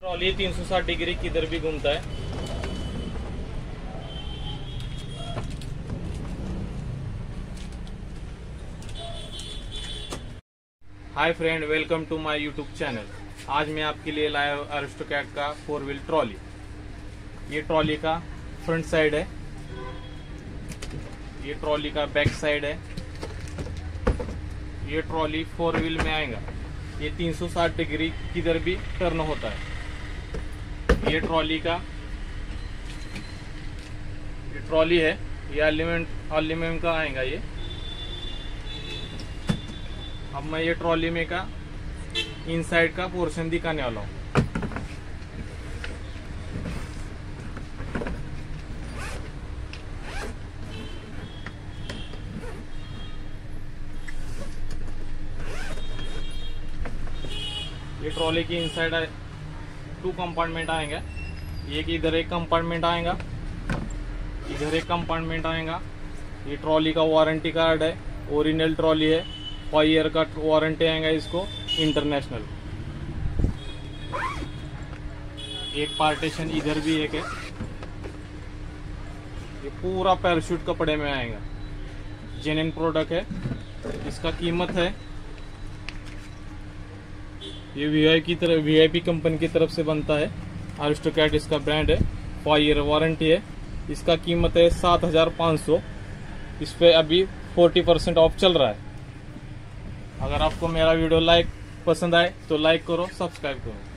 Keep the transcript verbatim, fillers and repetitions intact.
Trolley तीन सौ साठ डिग्री किधर भी घूमता है। Hi friend, welcome to my YouTube channel. आज मैं आपके लिए लाया हूं अरिस्टोकैट का फोर व्हील ट्रॉली। ये ट्रॉली का फ्रंट साइड है, ये ट्रॉली का बैक साइड है। ये ट्रॉली फोर व्हील में आएगा। ये तीन सौ साठ डिग्री किधर भी टर्न होता है। ये ट्रॉली का ये ट्रॉली है, ये एलिमेंट एल्यूमिनियम का आएगा। ये अब मैं ये ट्रॉली में का इनसाइड का पोर्शन दिखाने वाला हूँ। ये ट्रॉली की इनसाइड टू कंपार्टमेंट आएंगे। एक इधर एक कंपार्टमेंट आएगा, इधर एक कंपार्टमेंट आएगा। ये ट्रॉली का वारंटी कार्ड है, ओरिजिनल ट्रॉली है, फाइव ईयर का वारंटी आएगा इसको, इंटरनेशनल। एक पार्टीशन इधर भी एक है। ये पूरा पैराशूट कपड़े में आएगा, जेन्युइन प्रोडक्ट है। इसका कीमत है, ये वीआई की तरफ वीआईपी कंपनी की तरफ से बनता है। अरिस्टोकैट इसका ब्रांड है, फाइव ईयर वारंटी है। इसका कीमत है सात हजार पाँच सौ। इस पे अभी फोर्टी परसेंट ऑफ चल रहा है। अगर आपको मेरा वीडियो लाइक पसंद आए तो लाइक करो, सब्सक्राइब करो।